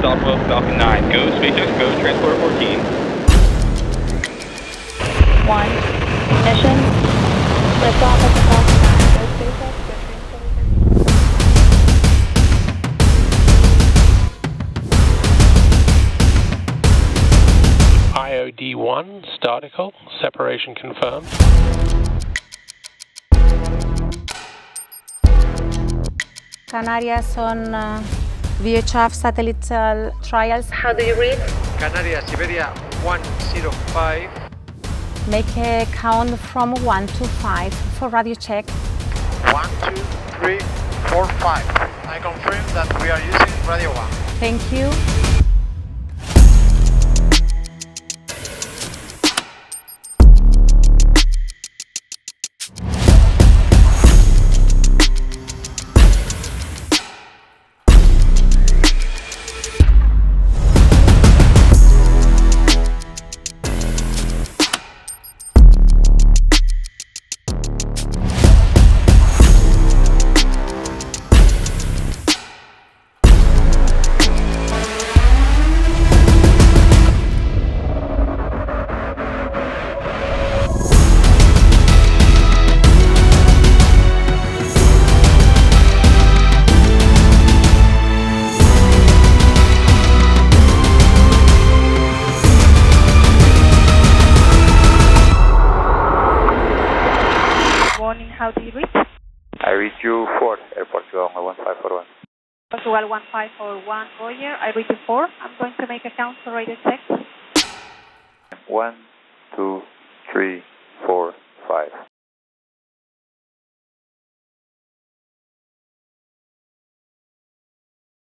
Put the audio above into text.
Southwest Falcon 9. Go SpaceX, go Transporter 14. 1. Ignition. Liftoff of the Falcon 9. Go SpaceX, go Transporter 13. IOD-1, Startical, separation confirmed. Canarias on VHF satellite trials. How do you read? Canarias, Siberia 105. Make a count from 1 to 5 for radio check. 1, 2, 3, 4, 5. I confirm that we are using Radio 1. Thank you. How do you read? I read you 4, Airport Portugal 1541. Portugal 1541, Roger. I read you 4. I'm going to make a count for radio check. 1, 2, 3, 4, 5.